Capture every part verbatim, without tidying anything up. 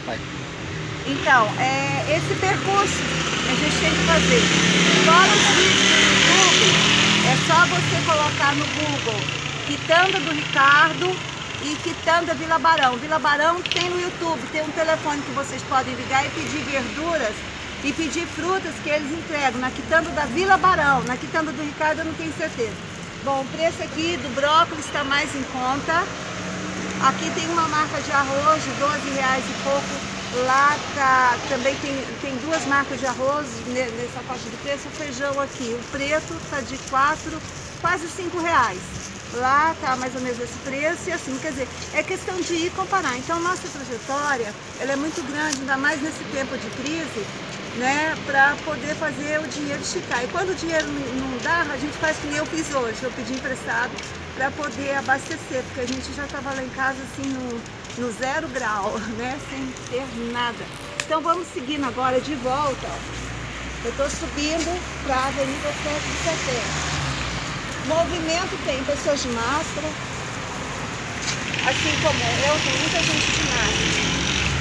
Vai. Então, é, esse percurso a gente tem que fazer. Fora os vídeos do YouTube, é só você colocar no Google Quitanda do Ricardo e Quitanda Vila Barão. Vila Barão tem no YouTube, tem um telefone que vocês podem ligar e pedir verduras e pedir frutas que eles entregam. Na Quitanda da Vila Barão, na Quitanda do Ricardo eu não tenho certeza. Bom, o preço aqui do brócolis está mais em conta. Aqui tem uma marca de arroz de doze reais e pouco. Lá tá, também tem, tem duas marcas de arroz nessa faixa de preço. O feijão aqui, o preto está de quatro, quase cinco reais. Lá tá mais ou menos esse preço e assim, quer dizer, é questão de ir comparar. Então nossa trajetória, ela é muito grande, ainda mais nesse tempo de crise, né, para poder fazer o dinheiro esticar. E quando o dinheiro não dá, a gente faz que nem eu fiz hoje, eu pedi emprestado para poder abastecer, porque a gente já estava lá em casa assim no, no zero grau, né, sem ter nada. Então vamos seguindo agora de volta, ó. Eu estou subindo para a Avenida sete de Setembro. Movimento tem pessoas de máscara, assim como eu, tem muita gente de máscara.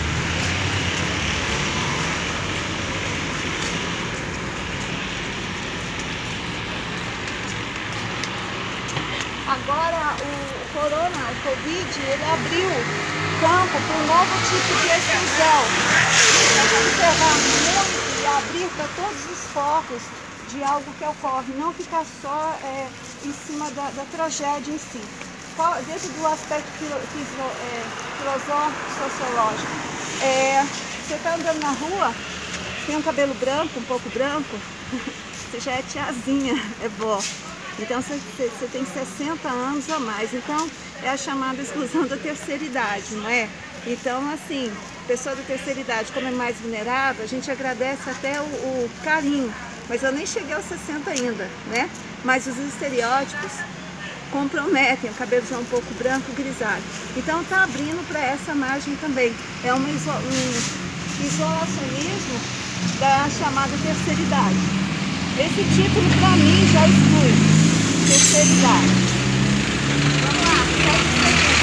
Agora o corona, o Covid, ele abriu campo para um novo tipo de exclusão. Nós vamos observar muito e abrir para todos os focos de algo que ocorre, não ficar só é, em cima da, da tragédia em si. Dentro do aspecto filo, filo, é, filosófico, sociológico, é, você está andando na rua, tem um cabelo branco, um pouco branco, você já é tiazinha, é vó. Então você, você tem sessenta anos a mais, então é a chamada exclusão da terceira idade, não é? Então assim, pessoa da terceira idade, como é mais vulnerável, a gente agradece até o, o carinho, mas eu nem cheguei aos sessenta ainda, né? Mas os estereótipos comprometem, o cabelo já um pouco branco, grisalho. Então está abrindo para essa margem também, é uma iso, um isolacionismo da chamada terceira idade. Esse título para mim já exclui terceira idade. Vamos lá, segue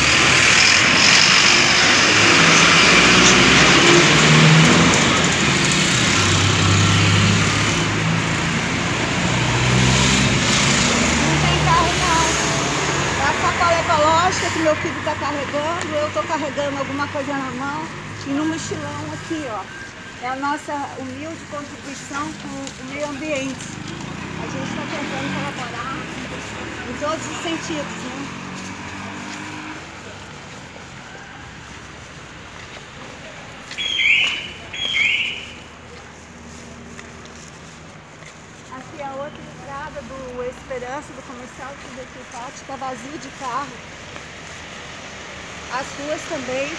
Não tem carro não. É a sacola ecológica que meu filho está carregando, eu estou carregando alguma coisa na mão e no mochilão aqui, ó. É a nossa humilde contribuição com o meio ambiente. A gente está tentando colaborar em todos os sentidos, né? Aqui é a outra entrada do Esperança, do comercial, que daqui o pátio está vazio de carro. As ruas também.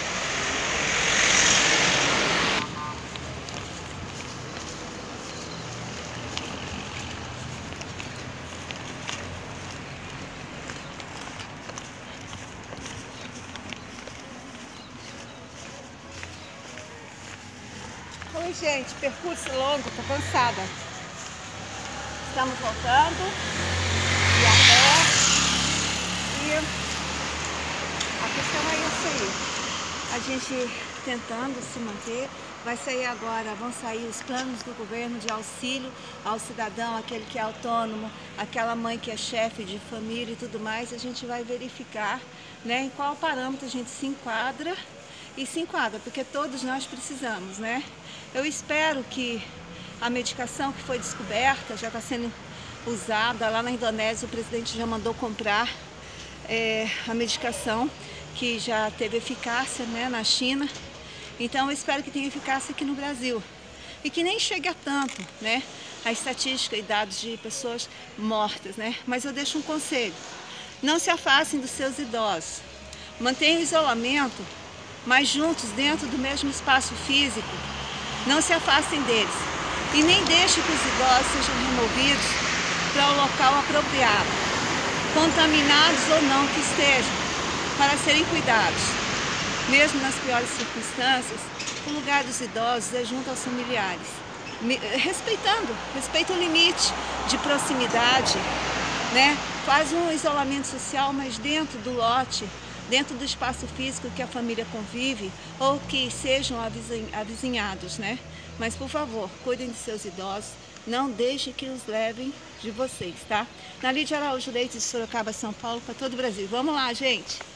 Oi gente, percurso longo, tô cansada. Estamos voltando e a pé. E a questão é isso aí. A gente tentando se manter. Vai sair agora, vão sair os planos do governo de auxílio ao cidadão, aquele que é autônomo, aquela mãe que é chefe de família e tudo mais. A gente vai verificar, né, em qual parâmetro a gente se enquadra. E se enquadra, porque todos nós precisamos, né? Eu espero que a medicação que foi descoberta já está sendo usada. Lá na Indonésia o presidente já mandou comprar é, a medicação que já teve eficácia, né, na China. Então eu espero que tenha eficácia aqui no Brasil. E que nem chegue a tanto, né, a estatística e dados de pessoas mortas, né? Mas eu deixo um conselho. Não se afastem dos seus idosos. Mantenham o isolamento, mas juntos dentro do mesmo espaço físico. Não se afastem deles e nem deixem que os idosos sejam removidos para o local apropriado, contaminados ou não que estejam, para serem cuidados. Mesmo nas piores circunstâncias, o lugar dos idosos é junto aos familiares, respeitando, respeita o limite de proximidade, né? Faz um isolamento social, mas dentro do lote dentro do espaço físico que a família convive ou que sejam avizinhados, né? Mas, por favor, cuidem de seus idosos, não deixe que os levem de vocês, tá? Na Lídia Araújo Leite, de Sorocaba, São Paulo, para todo o Brasil. Vamos lá, gente!